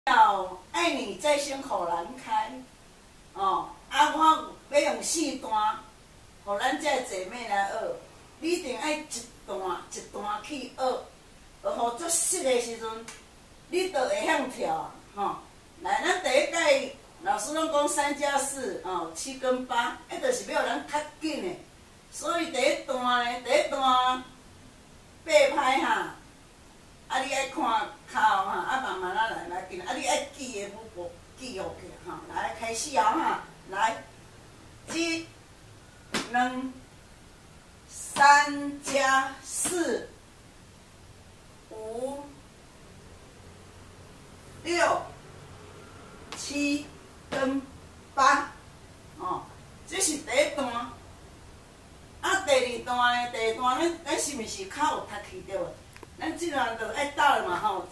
要爱你在心口难开，哦，我要用4段，互咱这姐妹来学。你一定爱一段一段去学，学好足熟的时阵，你就会晓跳吼。来，咱第一届老师拢讲3+4，哦，7跟8，就是要人较紧的。所以第一段8拍哈。 你爱看口哈，慢慢来紧，你爱记的舞步记落去哈。来，开始哈，来，1、2、3+4、5、6、7跟8，哦，这是第一段。第二段呢？第二段咱是毋是口有读起着？ 咱即段就爱斗了嘛吼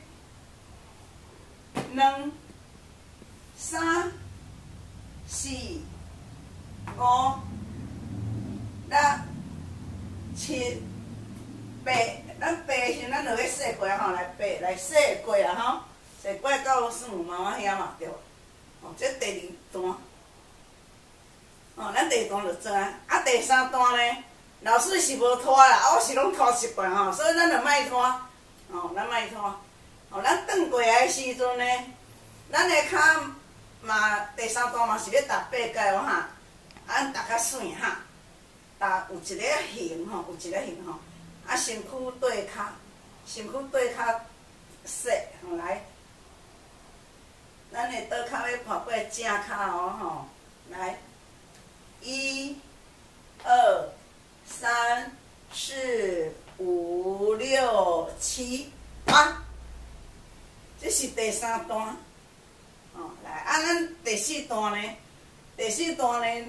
，1、2、3、4、5、6、7、8，咱8时咱就要说过吼，来说过啊吼，说过到师母妈妈遐嘛对。哦，这第二段，哦，咱第二段就做啊，第三段呢？ 老师是无拖啦，我是拢拖习惯吼，所以咱就莫拖，哦，咱莫拖，哦，咱转过来的时阵呢，咱的骹嘛第三段嘛是要踏8阶哦哈，咱踏较水哈，踏有一个形吼，有一个形吼，身躯对骹，身躯对骹说，吼来，咱的倒骹要跨过正骹哦吼，来，1、2。 3、4、5、6、7、8，这是第三段。哦，来，咱第四段呢？第四段呢，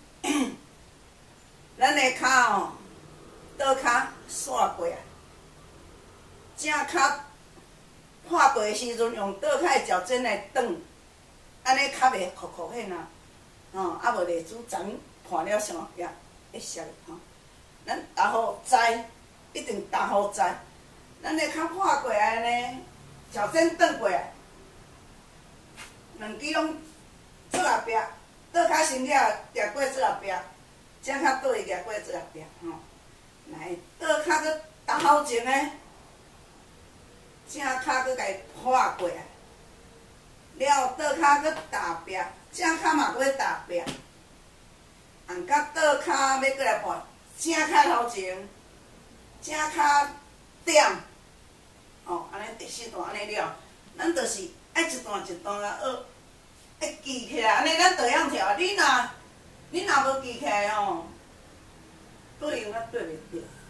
咱的骹哦，倒骹刷过来，正骹跨过的时阵，用倒骹的脚尖来转，安尼较袂酷酷迄呐。哦，无例子昨看了上也会熟吼。 咱踏好栽，一定踏好栽。咱的脚跨过来呢，脚尖转过来，两支拢做后壁，倒脚身了夹过做后壁，正脚倒去夹过做后壁吼。来，倒脚搁踏好前呢，正脚搁家跨过来，了倒脚搁踏后壁，正脚嘛搁要踏后壁，按到倒脚要过来破。 正脚头前，正脚点，哦，安尼第四段安尼了，咱就是爱一段一段啊学，爱记起来，安尼咱就会晓跳。你若无记起来吼，对应啊对袂着。